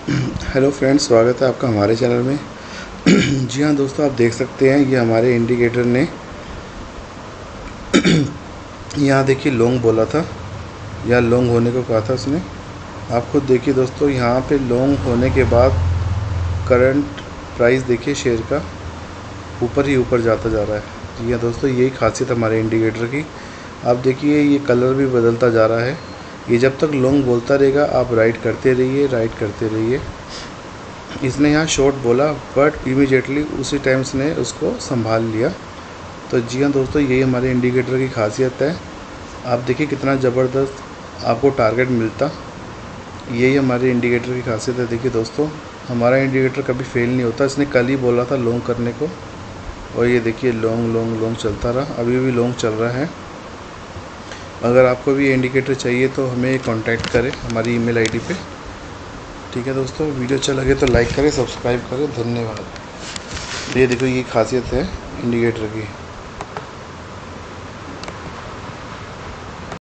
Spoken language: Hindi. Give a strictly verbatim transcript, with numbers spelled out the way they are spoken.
हेलो फ्रेंड्स, स्वागत है आपका हमारे चैनल में। जी हाँ दोस्तों, आप देख सकते हैं ये हमारे इंडिकेटर ने यहाँ देखिए लॉन्ग बोला था या लॉन्ग होने को कहा था उसने। आप खुद देखिए दोस्तों, यहाँ पे लॉन्ग होने के बाद करंट प्राइस देखिए शेयर का ऊपर ही ऊपर जाता जा रहा है। जी हाँ दोस्तों, यही खासियत हमारे इंडिकेटर की। आप देखिए ये कलर भी बदलता जा रहा है। ये जब तक लॉन्ग बोलता रहेगा आप राइट करते रहिए, राइट करते रहिए। इसने यहाँ शॉर्ट बोला बट इमीडिएटली उसी टाइम इसने उसको संभाल लिया। तो जी हाँ दोस्तों, यही हमारे इंडिकेटर की खासियत है। आप देखिए कितना ज़बरदस्त आपको टारगेट मिलता। यही हमारे इंडिकेटर की खासियत है। देखिए दोस्तों, हमारा इंडिकेटर कभी फेल नहीं होता। इसने कल ही बोला था लॉन्ग करने को और ये देखिए लॉन्ग लॉन्ग लॉन्ग चलता रहा, अभी भी लॉन्ग चल रहा है। अगर आपको भी इंडिकेटर चाहिए तो हमें कांटेक्ट करें हमारी ईमेल आईडी पे। ठीक है दोस्तों, वीडियो अच्छा लगे तो लाइक करें, सब्सक्राइब करें। धन्यवाद। ये देखो, ये खासियत है इंडिकेटर की।